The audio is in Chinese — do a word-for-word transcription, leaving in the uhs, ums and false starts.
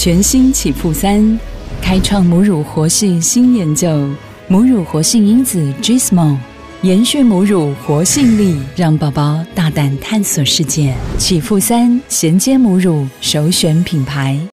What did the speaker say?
全新起步三，开创母乳活性新研究，母乳活性因子 G S M O， 延续母乳活性力，让宝宝大胆探索世界。起步三衔接母乳首选品牌。